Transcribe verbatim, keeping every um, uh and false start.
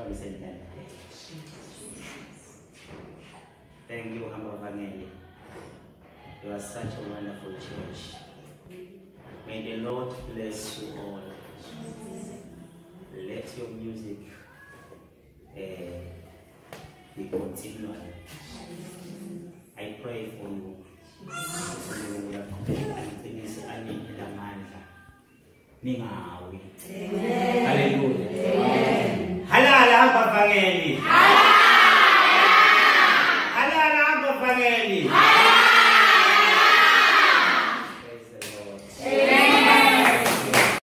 Thank you, Hamba Vangeli. You are such a wonderful church. May the Lord bless you all. Let your music uh, be continual. I pray for you. Ningawi.